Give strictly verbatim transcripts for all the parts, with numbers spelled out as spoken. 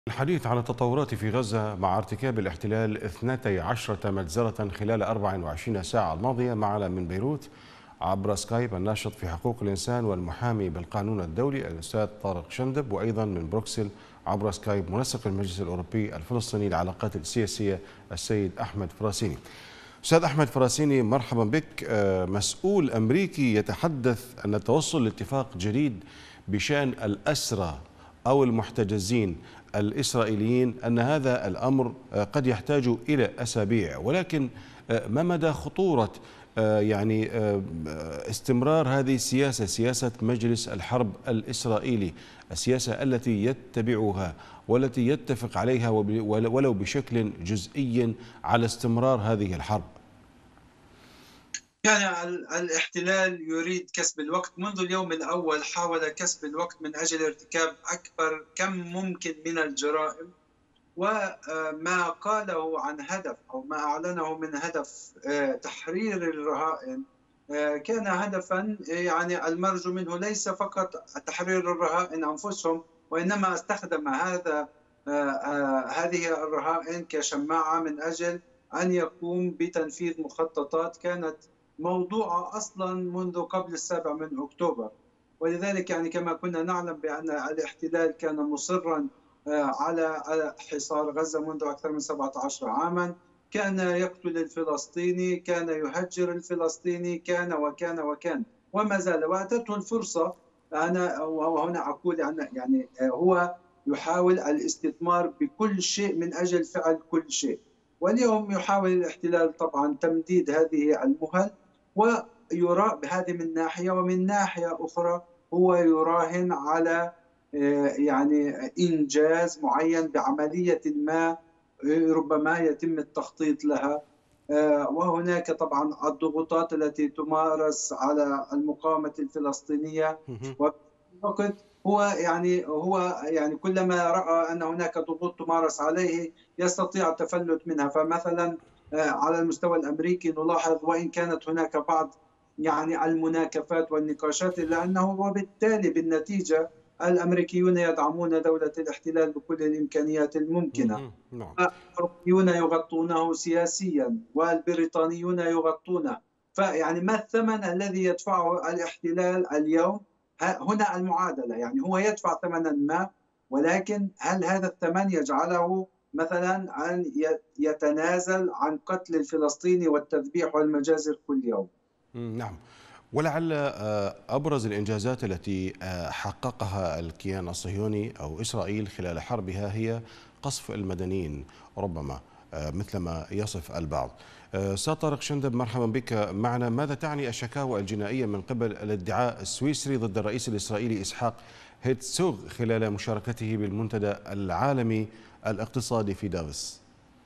الحديث عن التطورات في غزة مع ارتكاب الاحتلال اثنتي عشرة مجزرة خلال أربع وعشرين ساعة الماضية. معنا من بيروت عبر سكايب الناشط في حقوق الإنسان والمحامي بالقانون الدولي الأستاذ طارق شندب، وأيضا من بروكسل عبر سكايب منسق المجلس الأوروبي الفلسطيني للعلاقات السياسية السيد أحمد فراسيني. أستاذ أحمد فراسيني، مرحبا بك. مسؤول أمريكي يتحدث أن التوصل لاتفاق جديد بشأن الأسرى أو المحتجزين الإسرائيليين أن هذا الأمر قد يحتاج إلى أسابيع، ولكن ما مدى خطورة يعني استمرار هذه السياسة، سياسة مجلس الحرب الإسرائيلي، السياسة التي يتبعها والتي يتفق عليها ولو بشكل جزئي على استمرار هذه الحرب؟ يعني الاحتلال يريد كسب الوقت. منذ اليوم الأول حاول كسب الوقت من أجل ارتكاب أكبر كم ممكن من الجرائم، وما قاله عن هدف أو ما أعلنه من هدف تحرير الرهائن كان هدفا يعني المرجو منه ليس فقط تحرير الرهائن أنفسهم، وإنما استخدم هذا هذه الرهائن كشماعة من أجل أن يقوم بتنفيذ مخططات كانت موضوعة أصلا منذ قبل السابع من أكتوبر. ولذلك يعني كما كنا نعلم بأن الاحتلال كان مصرا على حصار غزة منذ أكثر من سبعة عشر عاما، كان يقتل الفلسطيني، كان يهجر الفلسطيني، كان وكان وكان وما زال، وأتته الفرصة. أنا وهنا أقول أن يعني هو يحاول الاستثمار بكل شيء من أجل فعل كل شيء. واليوم يحاول الاحتلال طبعا تمديد هذه المهل، ويرى بهذه من ناحية، ومن ناحية أخرى هو يراهن على يعني إنجاز معين بعملية ما ربما يتم التخطيط لها. وهناك طبعا الضغوطات التي تمارس على المقاومة الفلسطينية، وقت هو يعني هو يعني كلما رأى أن هناك ضغوط تمارس عليه يستطيع التفلت منها. فمثلا على المستوى الأمريكي نلاحظ وإن كانت هناك بعض يعني المناكفات والنقاشات، إلا أنه وبالتالي بالنتيجة الأمريكيون يدعمون دولة الاحتلال بكل الإمكانيات الممكنة. الأوروبيون يغطونه سياسيا والبريطانيون يغطونه. فيعني ما الثمن الذي يدفعه الاحتلال اليوم؟ هنا المعادلة، يعني هو يدفع ثمنا ما، ولكن هل هذا الثمن يجعله مثلا أن يتنازل عن قتل الفلسطيني والتذبيح والمجازر كل يوم؟ نعم، ولعل أبرز الإنجازات التي حققها الكيان الصهيوني أو إسرائيل خلال حربها هي قصف المدنيين، ربما مثلما يصف البعض. أستاذ طارق شندب، مرحبا بك معنا. ماذا تعني الشكاوى الجنائية من قبل الادعاء السويسري ضد الرئيس الإسرائيلي إسحاق هيرتزوغ خلال مشاركته بالمنتدى العالمي الاقتصادي في دافوس؟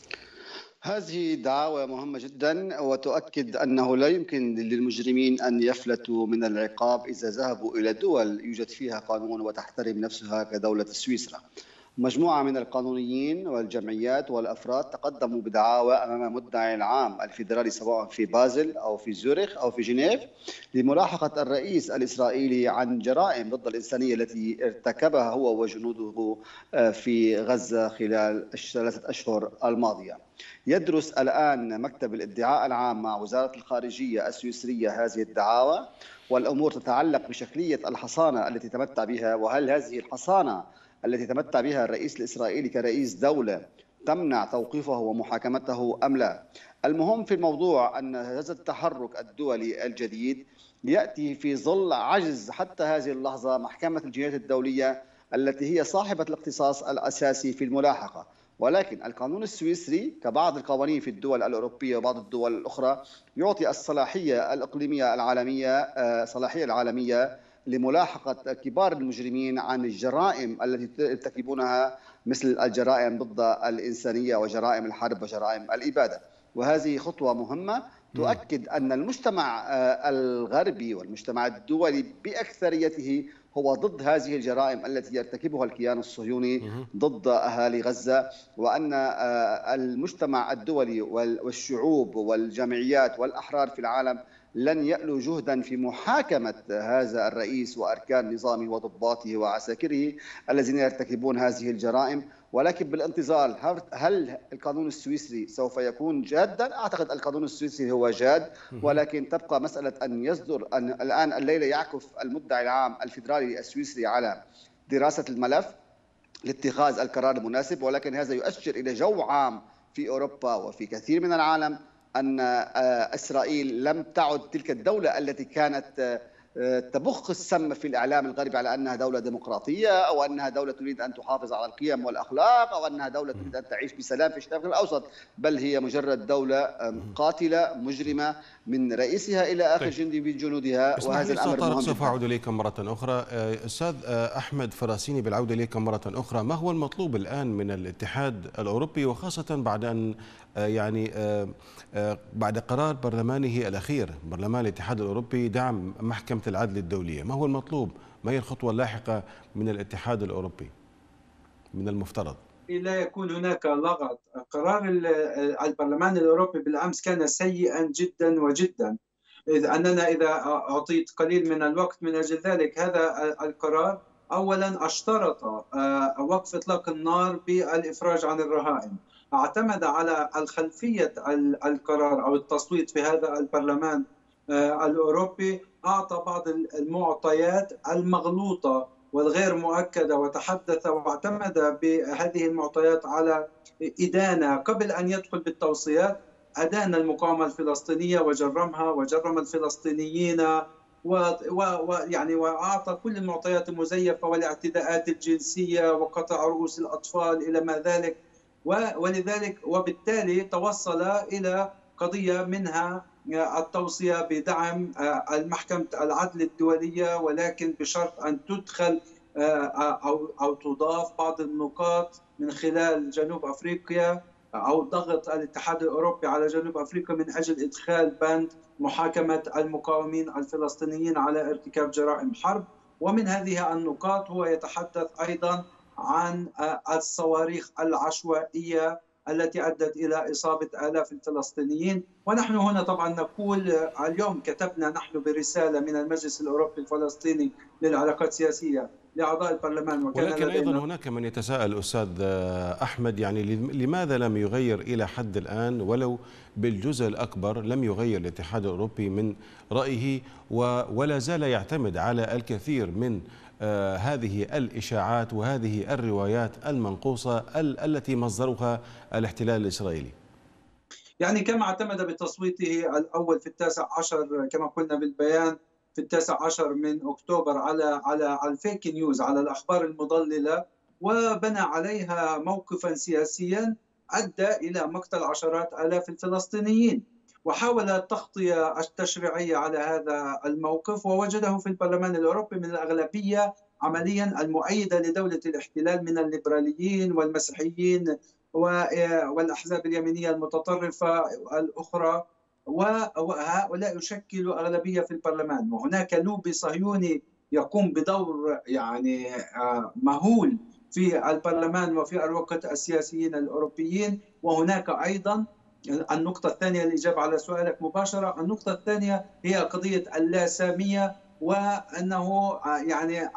هذه دعاوى مهمة جدا، وتؤكد أنه لا يمكن للمجرمين أن يفلتوا من العقاب إذا ذهبوا إلى دول يوجد فيها قانون وتحترم نفسها كدولة سويسرا. مجموعة من القانونيين والجمعيات والأفراد تقدموا بدعاوى أمام مدعي العام الفيدرالي سواء في بازل أو في زيورخ أو في جنيف لملاحقة الرئيس الإسرائيلي عن جرائم ضد الإنسانية التي ارتكبها هو وجنوده في غزة خلال الثلاثة أشهر الماضية. يدرس الآن مكتب الادعاء العام مع وزارة الخارجية السويسرية هذه الدعاوى، والأمور تتعلق بشكلية الحصانة التي تمتع بها، وهل هذه الحصانة التي تمتع بها الرئيس الإسرائيلي كرئيس دولة تمنع توقيفه ومحاكمته أم لا. المهم في الموضوع أن هذا التحرك الدولي الجديد يأتي في ظل عجز حتى هذه اللحظة محكمة الجنايات الدولية التي هي صاحبة الاختصاص الأساسي في الملاحقة. ولكن القانون السويسري كبعض القوانين في الدول الأوروبية وبعض الدول الأخرى يعطي الصلاحية الإقليمية العالمية صلاحية العالمية لملاحقة كبار المجرمين عن الجرائم التي يرتكبونها مثل الجرائم ضد الإنسانية وجرائم الحرب وجرائم الإبادة. وهذه خطوة مهمة تؤكد أن المجتمع الغربي والمجتمع الدولي بأكثريته هو ضد هذه الجرائم التي يرتكبها الكيان الصهيوني ضد أهالي غزة، وأن المجتمع الدولي والشعوب والجمعيات والأحرار في العالم لن يألوا جهدا في محاكمة هذا الرئيس وأركان نظامه وضباطه وعساكره الذين يرتكبون هذه الجرائم. ولكن بالانتظار، هل القانون السويسري سوف يكون جادا؟ أعتقد القانون السويسري هو جاد، ولكن تبقى مسألة أن يصدر أن الآن الليلة يعكف المدعي العام الفيدرالي السويسري على دراسة الملف لاتخاذ القرار المناسب، ولكن هذا يؤشر إلى جو عام في أوروبا وفي كثير من العالم أن إسرائيل لم تعد تلك الدولة التي كانت تبخ السم في الإعلام الغربي على أنها دولة ديمقراطية، أو أنها دولة تريد أن تحافظ على القيم والأخلاق، أو أنها دولة تريد أن تعيش بسلام في الشرق الأوسط، بل هي مجرد دولة قاتلة مجرمة من رئيسها إلى آخر جندي بجنودها. وهذا الأمر مهم. سوف أعود إليكم مرة أخرى. أستاذ أحمد فراسيني، بالعودة إليكم مرة أخرى، ما هو المطلوب الآن من الاتحاد الأوروبي، وخاصة بعد أن يعني بعد قرار برلمانه الأخير، برلمان الاتحاد الأوروبي، دعم محكمة العدل الدولية؟ ما هو المطلوب؟ ما هي الخطوة اللاحقة من الاتحاد الأوروبي من المفترض؟ لا يكون هناك لغط. قرار البرلمان الأوروبي بالأمس كان سيئا جدا وجدا. إذ أننا إذا أعطيت قليل من الوقت من أجل ذلك، هذا القرار أولا اشترط وقف إطلاق النار بالإفراج عن الرهائن، اعتمد على الخلفية القرار أو التصويت في هذا البرلمان الأوروبي، أعطى بعض المعطيات المغلوطة والغير مؤكدة، وتحدث واعتمد بهذه المعطيات على إدانة قبل أن يدخل بالتوصيات. أدان المقاومة الفلسطينية وجرمها وجرم الفلسطينيين، ويعني وأعطى كل المعطيات المزيفة والاعتداءات الجنسية وقطع رؤوس الأطفال إلى ما ذلك. ولذلك وبالتالي توصل إلى قضية منها التوصية بدعم المحكمة العدل الدولية، ولكن بشرط أن تدخل أو أو تضاف بعض النقاط من خلال جنوب أفريقيا، أو ضغط الاتحاد الأوروبي على جنوب أفريقيا من أجل إدخال بند محاكمة المقاومين الفلسطينيين على ارتكاب جرائم حرب. ومن هذه النقاط هو يتحدث أيضا عن الصواريخ العشوائية التي أدت إلى إصابة آلاف الفلسطينيين. ونحن هنا طبعا نقول اليوم كتبنا نحن برسالة من المجلس الأوروبي الفلسطيني للعلاقات السياسية لأعضاء البرلمان، وكان ولكن أيضا هناك من يتساءل أستاذ أحمد، يعني لماذا لم يغير إلى حد الآن ولو بالجزء الأكبر، لم يغير الاتحاد الأوروبي من رأيه ولا زال يعتمد على الكثير من آه هذه الإشاعات وهذه الروايات المنقوصة التي مصدرها الاحتلال الإسرائيلي؟ يعني كما اعتمد بتصويته الأول في التاسع عشر كما قلنا بالبيان في التاسع عشر من أكتوبر على على على الفيك نيوز، على الأخبار المضللة، وبنى عليها موقفا سياسيا أدى إلى مقتل عشرات آلاف الفلسطينيين، وحاول التغطية التشريعية على هذا الموقف، ووجده في البرلمان الأوروبي من الأغلبية عمليا المؤيدة لدولة الاحتلال من الليبراليين والمسيحيين والأحزاب اليمينية المتطرفة الأخرى، وهؤلاء يشكلوا أغلبية في البرلمان. وهناك لوبي صهيوني يقوم بدور يعني مهول في البرلمان وفي أروقة السياسيين الأوروبيين. وهناك أيضا النقطة الثانية الإجابة على سؤالك مباشرة، النقطة الثانية هي قضية اللاسامية، وأنه يعني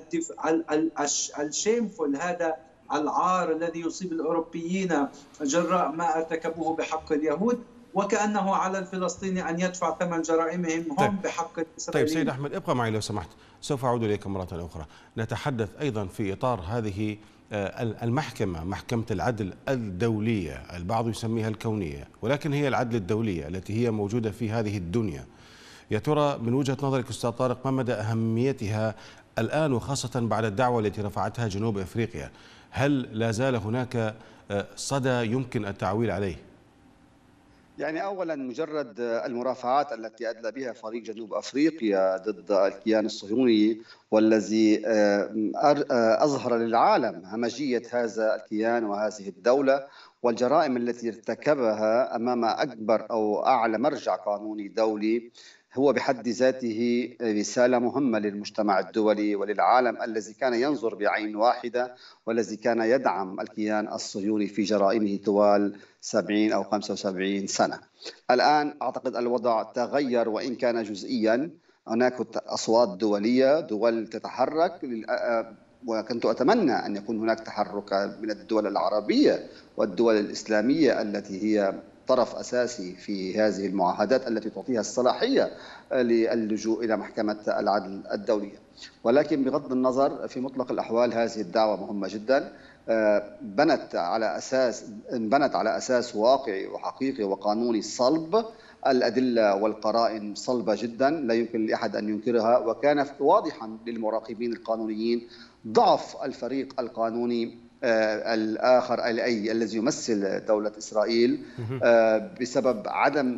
الشيمفول، هذا العار الذي يصيب الأوروبيين جراء ما ارتكبوه بحق اليهود، وكأنه على الفلسطيني أن يدفع ثمن جرائمهم هم طيب. بحق الإسرائيليين. طيب سيد أحمد، ابقى معي لو سمحت، سوف أعود إليك مرة أخرى. نتحدث أيضا في إطار هذه المحكمة، محكمة العدل الدولية، البعض يسميها الكونية، ولكن هي العدل الدولية التي هي موجودة في هذه الدنيا. يا ترى من وجهة نظرك أستاذ طارق ما مدى أهميتها الآن، وخاصة بعد الدعوة التي رفعتها جنوب أفريقيا؟ هل لا زال هناك صدى يمكن التعويل عليه؟ يعني أولا مجرد المرافعات التي أدلى بها فريق جنوب أفريقيا ضد الكيان الصهيوني، والذي أظهر للعالم همجية هذا الكيان وهذه الدولة والجرائم التي ارتكبها أمام أكبر أو أعلى مرجع قانوني دولي، هو بحد ذاته رسالة مهمة للمجتمع الدولي وللعالم الذي كان ينظر بعين واحدة والذي كان يدعم الكيان الصهيوني في جرائمه طوال سبعين أو خمسة وسبعين سنة. الآن أعتقد الوضع تغير وإن كان جزئيا. هناك أصوات دولية، دول تتحرك، وكنت أتمنى أن يكون هناك تحرك من الدول العربية والدول الإسلامية التي هي طرف أساسي في هذه المعاهدات التي تعطيها الصلاحية للجوء إلى محكمة العدل الدولية. ولكن بغض النظر، في مطلق الأحوال هذه الدعوة مهمة جدا، بنت على أساس بنت على أساس واقعي وحقيقي وقانوني صلب. الأدلة والقرائن صلبة جدا لا يمكن لأحد أن ينكرها، وكان واضحا للمراقبين القانونيين ضعف الفريق القانوني الآخر أي الذي يمثل دولة إسرائيل بسبب عدم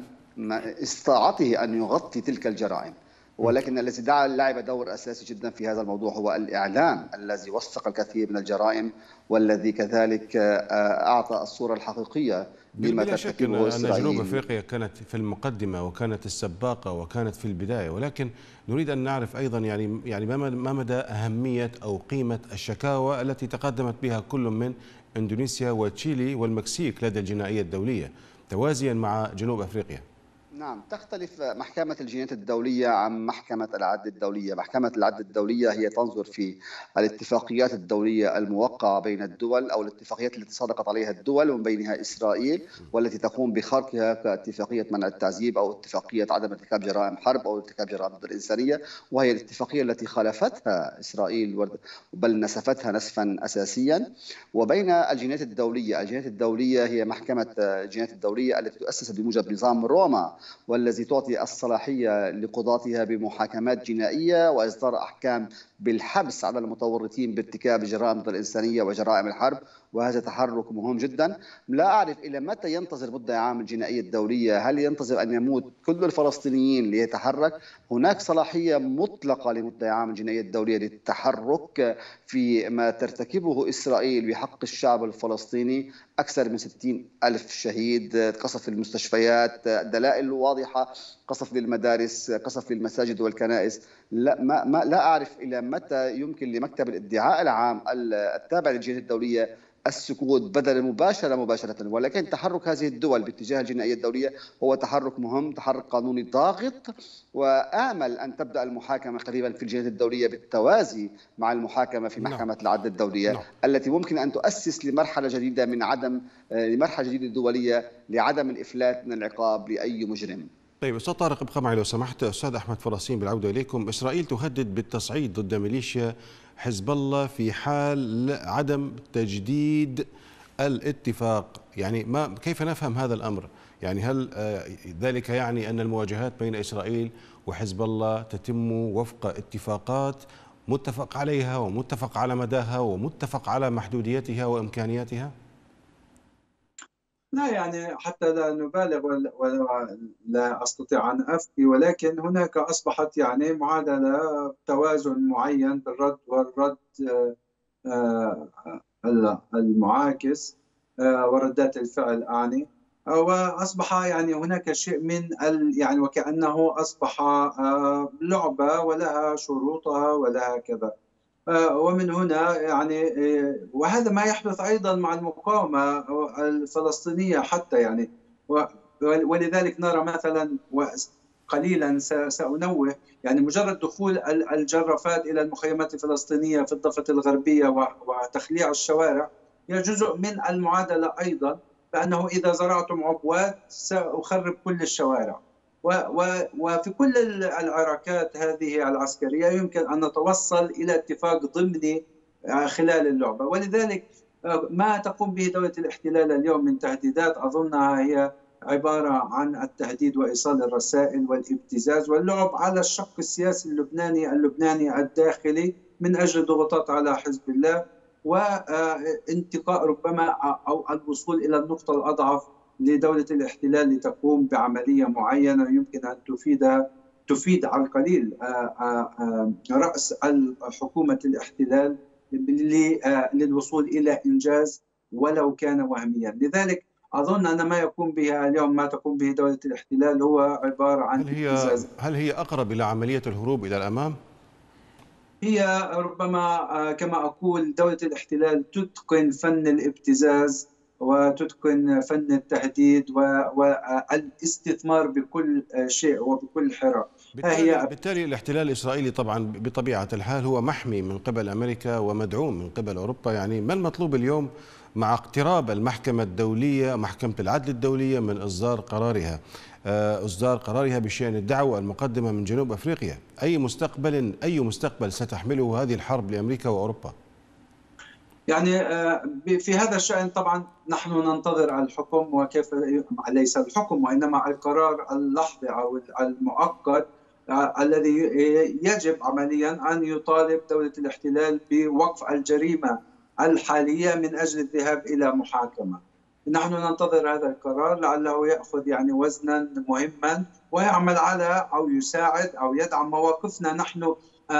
استطاعته أن يغطي تلك الجرائم. ولكن الذي دعا لعب دور أساسي جدا في هذا الموضوع هو الإعلام الذي وثق الكثير من الجرائم، والذي كذلك أعطى الصورة الحقيقية لما ترتكبه إسرائيل. أن جنوب أفريقيا كانت في المقدمة وكانت السباقة وكانت في البداية، ولكن نريد أن نعرف أيضا يعني يعني ما مدى أهمية أو قيمة الشكاوى التي تقدمت بها كل من إندونيسيا وتشيلي والمكسيك لدى الجنائية الدولية توازيا مع جنوب أفريقيا. نعم، تختلف محكمة الجنايات الدولية عن محكمة العدل الدولية. محكمة العدل الدولية هي تنظر في الاتفاقيات الدولية الموقعة بين الدول أو الاتفاقيات التي صادقت عليها الدول ومن بينها إسرائيل، والتي تقوم بخرقها كاتفاقية منع التعذيب أو اتفاقية عدم ارتكاب جرائم حرب أو ارتكاب جرائم ضد الإنسانية، وهي الاتفاقية التي خالفتها إسرائيل بل نسفتها نسفا أساسيا. وبين الجنايات الدولية، الجنايات الدولية هي محكمة الجنايات الدولية التي تؤسس بموجب نظام روما، والذي تعطي الصلاحية لقضاتها بمحاكمات جنائية وإصدار أحكام بالحبس على المتورطين بارتكاب جرائم ضد الإنسانية وجرائم الحرب. وهذا تحرك مهم جدا. لا أعرف إلى متى ينتظر مدعي عام الجنائية الدولية، هل ينتظر أن يموت كل الفلسطينيين ليتحرك؟ هناك صلاحية مطلقة لمدعي عام الجنائية الدولية للتحرك في ما ترتكبه إسرائيل بحق الشعب الفلسطيني. أكثر من ستين ألف شهيد، قصف المستشفيات، دلائل واضحة، قصف للمدارس، قصف للمساجد والكنائس. لا, ما ما لا أعرف إلى متى يمكن لمكتب الادعاء العام التابع للجنائية الدولية السكوت بدل المباشرة مباشرة. ولكن تحرك هذه الدول باتجاه الجنائية الدولية هو تحرك مهم، تحرك قانوني ضاغط، وآمل أن تبدأ المحاكمة قريبا في الجنائية الدولية بالتوازي مع المحاكمة في محكمة العدل الدولية no. التي ممكن أن تؤسس لمرحلة جديدة من عدم لمرحلة جديدة دولية لعدم الإفلات من العقاب لأي مجرم. طيب أستاذ طارق ابقى معي لو سمحت. أستاذ أحمد فراسين بالعودة إليكم. إسرائيل تهدد بالتصعيد ضد ميليشيا حزب الله في حال عدم تجديد الاتفاق، يعني ما كيف نفهم هذا الأمر؟ يعني هل ذلك يعني أن المواجهات بين إسرائيل وحزب الله تتم وفق اتفاقات متفق عليها ومتفق على مداها ومتفق على محدوديتها وإمكانياتها؟ لا، يعني حتى لا نبالغ ولا أستطيع أن أفتي، ولكن هناك أصبحت يعني معادلة توازن معين بالرد والرد المعاكس وردات الفعل أعني، وأصبح يعني هناك شيء من يعني وكأنه أصبح لعبة ولها شروطها ولها كذا. ومن هنا يعني وهذا ما يحدث أيضا مع المقاومة الفلسطينية حتى يعني، ولذلك نرى مثلا قليلا سأنوه يعني مجرد دخول الجرافات إلى المخيمات الفلسطينية في الضفة الغربية وتخليع الشوارع هي جزء من المعادلة أيضا، فأنه إذا زرعتم عبوات سأخرب كل الشوارع. وفي كل العراكات هذه العسكرية يمكن أن نتوصل إلى اتفاق ضمني خلال اللعبة. ولذلك ما تقوم به دولة الاحتلال اليوم من تهديدات أظنها هي عبارة عن التهديد وإيصال الرسائل والابتزاز واللعب على الشق السياسي اللبناني اللبناني الداخلي من أجل ضغوطات على حزب الله وانتقاء ربما أو الوصول إلى النقطة الأضعف لدولة الاحتلال لتقوم بعملية معينة يمكن أن تفيد تفيد على القليل رأس حكومة الاحتلال للوصول إلى إنجاز ولو كان وهميا. لذلك أظن أن ما يقوم به اليوم ما تقوم به دولة الاحتلال هو عبارة عن هل هي ابتزاز. هل هي أقرب إلى عملية الهروب إلى الأمام؟ هي ربما كما أقول دولة الاحتلال تتقن فن الابتزاز وتتقن فن التهديد والاستثمار بكل شيء وبكل حراك. بالتالي بالتالي الاحتلال الإسرائيلي طبعا بطبيعة الحال هو محمي من قبل أمريكا ومدعوم من قبل أوروبا. يعني ما المطلوب اليوم مع اقتراب المحكمة الدولية محكمة العدل الدولية من إصدار قرارها إصدار قرارها بشأن الدعوة المقدمة من جنوب أفريقيا؟ أي مستقبل أي مستقبل ستحمله هذه الحرب لأمريكا وأوروبا؟ يعني في هذا الشأن طبعا نحن ننتظر الحكم، وكيف ليس الحكم وإنما القرار اللحظي أو المؤقت الذي يجب عمليا أن يطالب دولة الاحتلال بوقف الجريمة الحالية من أجل الذهاب إلى محاكمة. نحن ننتظر هذا القرار لعله يأخذ يعني وزنا مهما ويعمل على أو يساعد أو يدعم مواقفنا نحن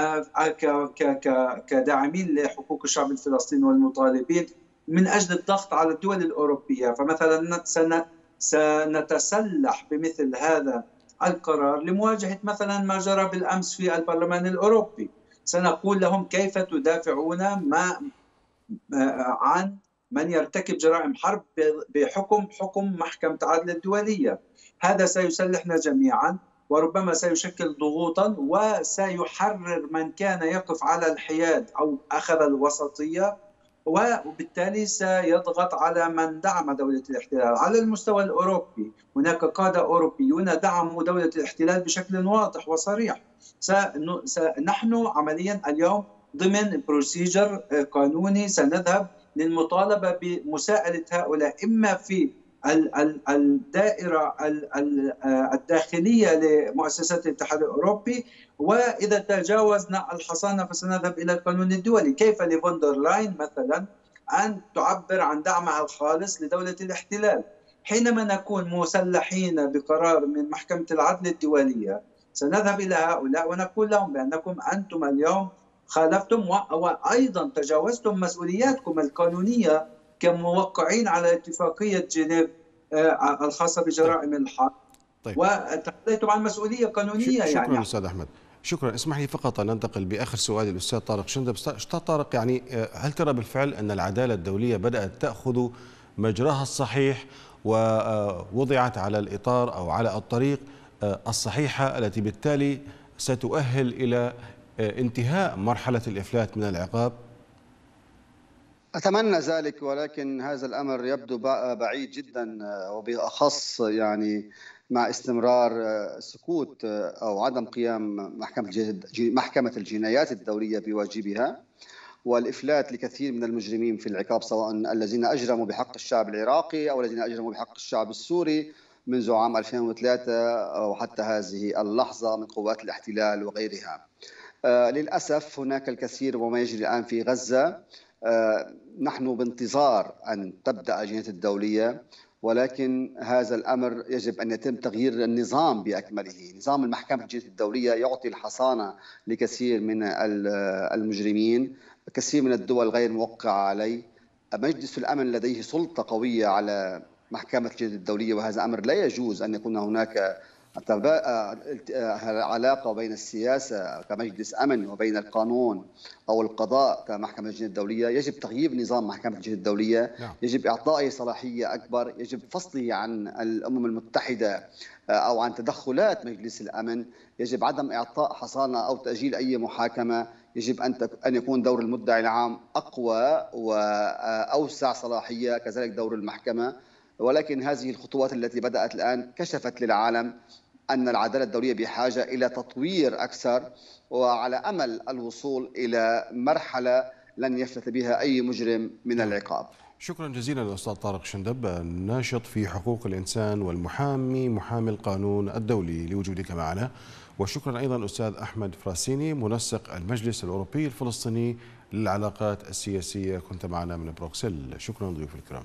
كداعمين لحقوق الشعب الفلسطيني والمطالبين من أجل الضغط على الدول الأوروبية. فمثلا سنتسلح بمثل هذا القرار لمواجهة مثلا ما جرى بالأمس في البرلمان الأوروبي. سنقول لهم كيف تدافعون ما عن من يرتكب جرائم حرب بحكم حكم محكمة العدل الدولية. هذا سيسلحنا جميعا وربما سيشكل ضغوطا وسيحرر من كان يقف على الحياد أو أخذ الوسطية، وبالتالي سيضغط على من دعم دولة الاحتلال. على المستوى الأوروبي هناك قادة أوروبيون دعموا دولة الاحتلال بشكل واضح وصريح. نحن عمليا اليوم ضمن بروسيجر قانوني سنذهب للمطالبة بمساءلة هؤلاء إما في الدائرة الداخلية لمؤسسات الاتحاد الأوروبي، وإذا تجاوزنا الحصانة فسنذهب إلى القانون الدولي. كيف لفوندر لاين مثلا أن تعبر عن دعمها الخالص لدولة الاحتلال حينما نكون مسلحين بقرار من محكمة العدل الدولية؟ سنذهب إلى هؤلاء ونقول لهم بأنكم أنتم اليوم خالفتم وأيضا تجاوزتم مسؤولياتكم القانونية كموقعين على اتفاقية جنيف الخاصة بجرائم الحرب. طيب. وتخليتم عن مسؤولية قانونية. شكرا يعني أستاذ أحمد، شكرا. اسمح لي فقط أن ننتقل بآخر سؤال للأستاذ طارق شندب. أستاذ طارق، يعني هل ترى بالفعل أن العدالة الدولية بدأت تأخذ مجراها الصحيح ووضعت على الإطار أو على الطريق الصحيحة التي بالتالي ستؤهل إلى انتهاء مرحلة الإفلات من العقاب؟ أتمنى ذلك، ولكن هذا الأمر يبدو بعيد جدا، وبأخص يعني مع استمرار سكوت أو عدم قيام محكمة محكمة الجنايات الدولية بواجبها والإفلات لكثير من المجرمين في العقاب، سواء الذين أجرموا بحق الشعب العراقي أو الذين أجرموا بحق الشعب السوري منذ عام ألفين وثلاثة وحتى هذه اللحظة من قوات الاحتلال وغيرها. آه للأسف هناك الكثير وما يجري الآن في غزة. آه نحن بانتظار أن تبدأ الجنايات الدولية، ولكن هذا الأمر يجب أن يتم تغيير النظام بأكمله. نظام المحكمة الجنائية الدولية يعطي الحصانة لكثير من المجرمين، كثير من الدول غير موقعة عليه. مجلس الأمن لديه سلطة قوية على محكمة الجنائية الدولية، وهذا أمر لا يجوز أن يكون هناك علاقة بين السياسة كمجلس أمن وبين القانون أو القضاء كمحكمة الجنائية الدولية. يجب تغيير نظام محكمة الجنائية الدولية، يجب إعطائه صلاحية أكبر، يجب فصله عن الأمم المتحدة أو عن تدخلات مجلس الأمن، يجب عدم إعطاء حصانة أو تأجيل أي محاكمة، يجب أن يكون دور المدعي العام أقوى وأوسع صلاحية، كذلك دور المحكمة. ولكن هذه الخطوات التي بدأت الآن كشفت للعالم أن العدالة الدولية بحاجة إلى تطوير أكثر، وعلى أمل الوصول إلى مرحلة لن يفلت بها أي مجرم من العقاب. شكرا جزيلا للأستاذ طارق شندب، الناشط في حقوق الإنسان والمحامي محامي القانون الدولي لوجودك معنا. وشكرا أيضا أستاذ أحمد فراسيني منسق المجلس الأوروبي الفلسطيني للعلاقات السياسية، كنت معنا من بروكسل. شكرا ضيوف الكرام.